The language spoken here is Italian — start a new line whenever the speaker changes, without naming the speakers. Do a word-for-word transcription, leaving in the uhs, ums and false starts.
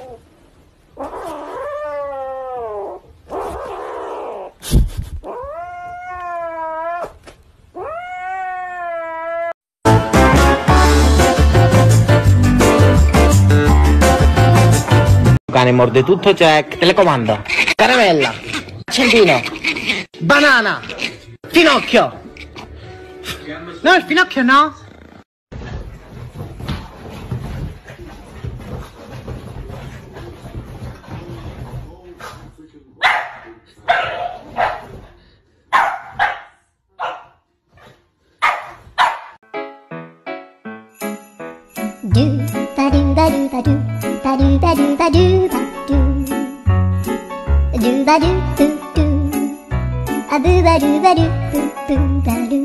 Cane morde tutto, Jack. Telecomando. Caramella. Accendino. Banana. Finocchio. No, il finocchio no.
Do ba do ba do ba do ba do ba do ba do ba do do ba do do do a boo ba do ba do boo boo ba do